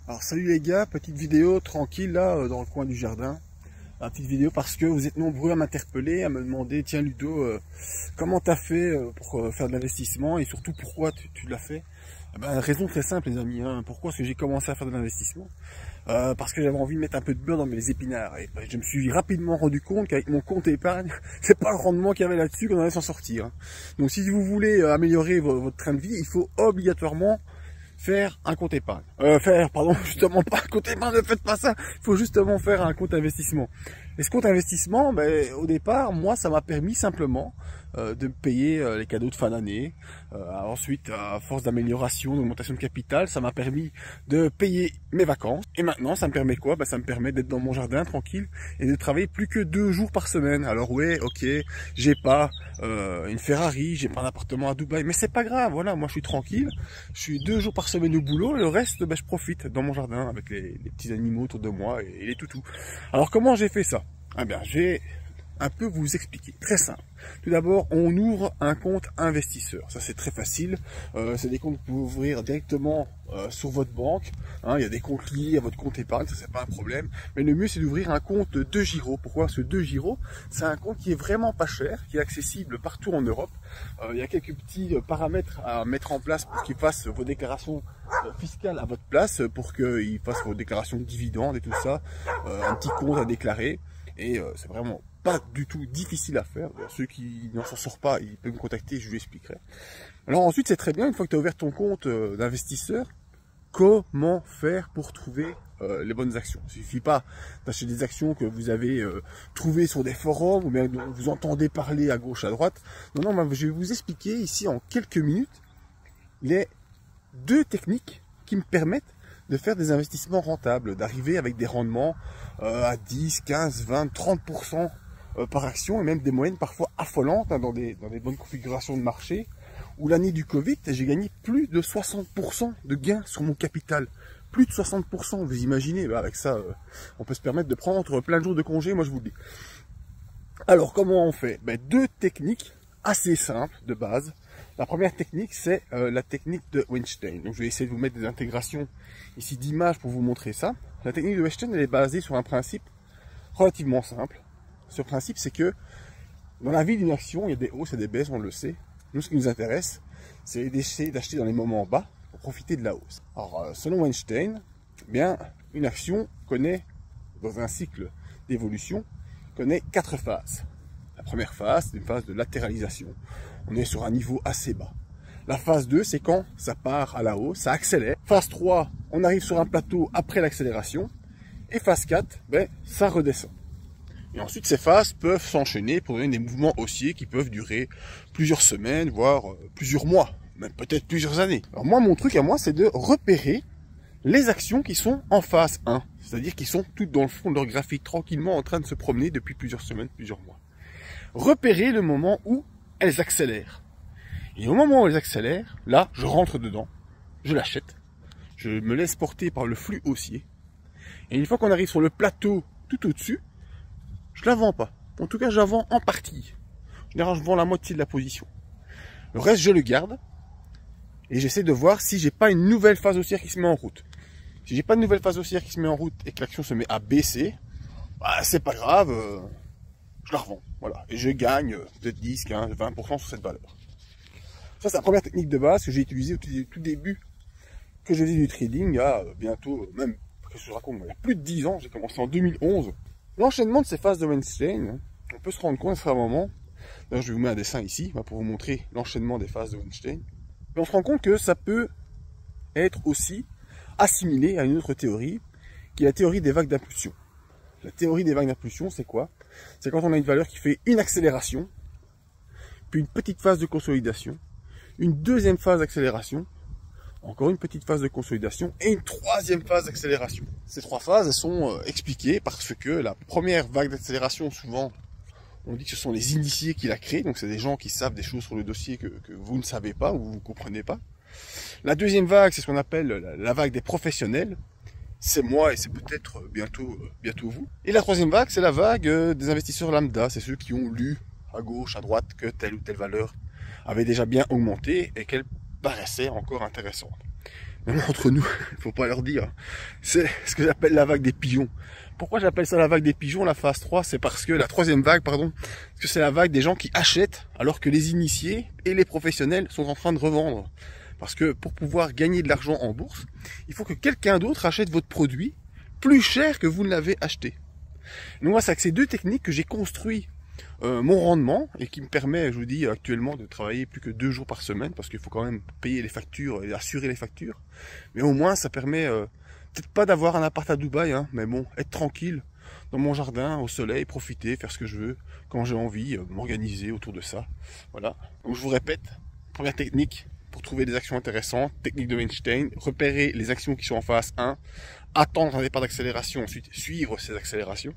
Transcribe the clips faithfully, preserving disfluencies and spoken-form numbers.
Alors salut les gars, petite vidéo tranquille là euh, dans le coin du jardin. Une petite vidéo parce que vous êtes nombreux à m'interpeller, à me demander tiens Ludo, euh, comment t'as fait euh, pour euh, faire de l'investissement et surtout pourquoi tu, tu l'as fait. Eh ben, raison très simple les amis, hein. Pourquoi est-ce que j'ai commencé à faire de l'investissement euh, Parce que j'avais envie de mettre un peu de beurre dans mes épinards et ben, je me suis rapidement rendu compte qu'avec mon compte épargne, c'est pas le rendement qu'il y avait là-dessus qu'on allait s'en sortir. Hein. Donc si vous voulez euh, améliorer votre, votre train de vie, il faut obligatoirement faire un compte épargne. Euh, faire, pardon, justement pas un compte épargne, ne faites pas ça. Il faut justement faire un compte investissement. Et ce compte investissement, ben, au départ, moi, ça m'a permis simplement euh, de me payer euh, les cadeaux de fin d'année. Euh, ensuite, à force d'amélioration, d'augmentation de capital, ça m'a permis de payer mes vacances. Et maintenant, ça me permet quoi? Ben, ça me permet d'être dans mon jardin tranquille et de travailler plus que deux jours par semaine. Alors ouais, ok, j'ai pas euh, une Ferrari, j'ai pas un appartement à Dubaï, mais c'est pas grave. Voilà, moi, je suis tranquille. Je suis deux jours par semaine au boulot et le reste, ben, je profite dans mon jardin avec les, les petits animaux autour de moi et, et les toutous. Alors comment j'ai fait ça? Eh bien, je vais un peu vous expliquer. Très simple. Tout d'abord, on ouvre un compte investisseur. Ça, c'est très facile. Euh, c'est des comptes que vous pouvez ouvrir directement euh, sur votre banque. Hein, il y a des comptes liés à votre compte épargne, ça, c'est pas un problème. Mais le mieux, c'est d'ouvrir un compte de Giro. Pourquoi? Parce que de Giro, c'est un compte qui est vraiment pas cher, qui est accessible partout en Europe. Euh, il y a quelques petits paramètres à mettre en place pour qu'il fasse vos déclarations fiscales à votre place, pour qu'il fasse vos déclarations de dividendes et tout ça. Euh, un petit compte à déclarer. Et euh, c'est vraiment pas du tout difficile à faire. Ceux qui n'en s'en sortent pas, ils peuvent me contacter, je vous expliquerai. Alors ensuite, c'est très bien, une fois que tu as ouvert ton compte euh, d'investisseur, comment faire pour trouver euh, les bonnes actions. Il ne suffit pas d'acheter des actions que vous avez euh, trouvées sur des forums ou bien dont vous entendez parler à gauche, à droite. Non, non, je vais vous expliquer ici en quelques minutes les deux techniques qui me permettent de faire des investissements rentables, d'arriver avec des rendements euh, à dix, quinze, vingt, trente pour cent euh, par action et même des moyennes parfois affolantes hein, dans, des, dans des bonnes configurations de marché. Où l'année du Covid, j'ai gagné plus de soixante pour cent de gains sur mon capital. Plus de soixante pour cent, vous imaginez, bah avec ça, euh, on peut se permettre de prendre plein de jours de congé, moi je vous le dis. Alors comment on fait? Ben, deux techniques assez simples de base. La première technique, c'est euh, la technique de Weinstein. Donc, je vais essayer de vous mettre des intégrations ici d'images pour vous montrer ça. La technique de Weinstein, elle est basée sur un principe relativement simple. Ce principe, c'est que dans la vie d'une action, il y a des hausses et des baisses, on le sait. Nous, ce qui nous intéresse, c'est d'essayer d'acheter dans les moments bas pour profiter de la hausse. Alors, euh, selon Weinstein, eh bien, une action connaît, dans un cycle d'évolution, connaît quatre phases. La première phase, c'est une phase de latéralisation. On est sur un niveau assez bas. La phase deux, c'est quand ça part à la hausse, ça accélère. Phase trois, on arrive sur un plateau après l'accélération. Et phase quatre, ben, ça redescend. Et ensuite, ces phases peuvent s'enchaîner pour donner des mouvements haussiers qui peuvent durer plusieurs semaines, voire plusieurs mois, même peut-être plusieurs années. Alors moi, mon truc à moi, c'est de repérer les actions qui sont en phase un. C'est-à-dire qui sont toutes dans le fond de leur graphique, tranquillement en train de se promener depuis plusieurs semaines, plusieurs mois. Repérer le moment où elles accélèrent. Et au moment où elles accélèrent, là, je rentre dedans, je l'achète, je me laisse porter par le flux haussier. Et une fois qu'on arrive sur le plateau tout au-dessus, je la vends pas. En tout cas, je la vends en partie. En général, je vends la moitié de la position. Le reste, je le garde. Et j'essaie de voir si j'ai pas une nouvelle phase haussière qui se met en route. Si j'ai pas de nouvelle phase haussière qui se met en route et que l'action se met à baisser, bah, c'est pas grave. Euh, je la revends. Voilà. Et je gagne euh, peut-être dix, quinze, vingt pour cent sur cette valeur. Ça, c'est la première technique de base que j'ai utilisée au tout début que je faisais du trading. Il y a bientôt, même, qu'est-ce que je raconte, il y a plus de dix ans, j'ai commencé en deux mille onze. L'enchaînement de ces phases de Weinstein, on peut se rendre compte à un moment, d'ailleurs je vais vous mettre un dessin ici, pour vous montrer l'enchaînement des phases de Weinstein, et on se rend compte que ça peut être aussi assimilé à une autre théorie, qui est la théorie des vagues d'impulsion. La théorie des vagues d'impulsion, c'est quoi? C'est quand on a une valeur qui fait une accélération, puis une petite phase de consolidation, une deuxième phase d'accélération, encore une petite phase de consolidation et une troisième phase d'accélération. Ces trois phases, elles sont euh, expliquées parce que la première vague d'accélération, souvent, on dit que ce sont les initiés qui la créent, donc c'est des gens qui savent des choses sur le dossier que, que vous ne savez pas ou vous ne comprenez pas. La deuxième vague, c'est ce qu'on appelle la, la vague des professionnels. C'est moi et c'est peut-être bientôt, euh, bientôt vous. Et la troisième vague, c'est la vague euh, des investisseurs lambda. C'est ceux qui ont lu à gauche, à droite que telle ou telle valeur avait déjà bien augmenté et qu'elle paraissait encore intéressante. même entre nous, il faut pas leur dire, c'est ce que j'appelle la vague des pigeons. Pourquoi j'appelle ça la vague des pigeons, la phase trois? C'est parce que, la troisième vague, pardon, parce que c'est la vague des gens qui achètent alors que les initiés et les professionnels sont en train de revendre. Parce que pour pouvoir gagner de l'argent en bourse, il faut que quelqu'un d'autre achète votre produit plus cher que vous ne l'avez acheté. Donc moi, c'est avec ces deux techniques que j'ai construit euh, mon rendement et qui me permet, je vous dis actuellement, de travailler plus que deux jours par semaine parce qu'il faut quand même payer les factures et assurer les factures. Mais au moins, ça permet euh, peut-être pas d'avoir un appart à Dubaï, hein, mais bon, être tranquille dans mon jardin, au soleil, profiter, faire ce que je veux quand j'ai envie, euh, m'organiser autour de ça. Voilà. Donc je vous répète, première technique pour trouver des actions intéressantes, technique de Weinstein, repérer les actions qui sont en phase un, attendre un départ d'accélération, ensuite suivre ces accélérations.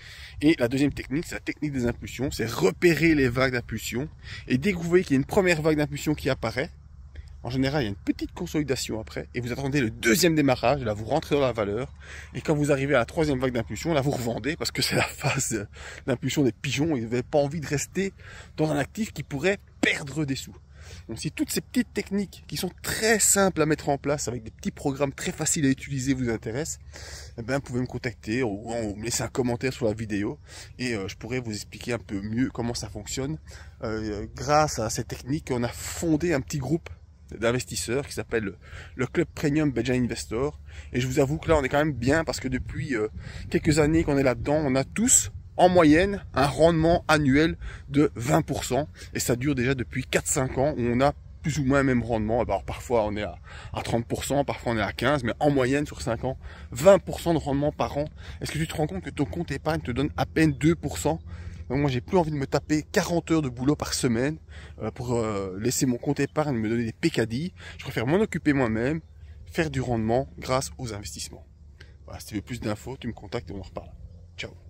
Et la deuxième technique, c'est la technique des impulsions, c'est repérer les vagues d'impulsion. Et dès que vous voyez qu'il y a une première vague d'impulsion qui apparaît, en général, il y a une petite consolidation après, et vous attendez le deuxième démarrage, là vous rentrez dans la valeur, et quand vous arrivez à la troisième vague d'impulsion, là vous revendez, parce que c'est la phase d'impulsion des pigeons, et vous n'avez pas envie de rester dans un actif qui pourrait perdre des sous. Donc si toutes ces petites techniques qui sont très simples à mettre en place avec des petits programmes très faciles à utiliser vous intéressent, eh ben, vous pouvez me contacter ou me laisser un commentaire sur la vidéo et euh, je pourrais vous expliquer un peu mieux comment ça fonctionne. Euh, grâce à ces techniques, on a fondé un petit groupe d'investisseurs qui s'appelle le, le Club Premium Benjamin Investor. Et je vous avoue que là on est quand même bien parce que depuis euh, quelques années qu'on est là-dedans, on a tous en moyenne un rendement annuel de vingt pour cent et ça dure déjà depuis quatre cinq ans où on a plus ou moins le même rendement. Alors parfois on est à, à trente pour cent, parfois on est à quinze pour cent, mais en moyenne sur cinq ans, vingt pour cent de rendement par an. Est-ce que tu te rends compte que ton compte épargne te donne à peine deux pour cent? Donc moi j'ai plus envie de me taper quarante heures de boulot par semaine euh, pour euh, laisser mon compte épargne me donner des pécadilles. Je préfère m'en occuper moi-même, faire du rendement grâce aux investissements. Voilà, si tu veux plus d'infos, tu me contactes et on en reparle. Ciao.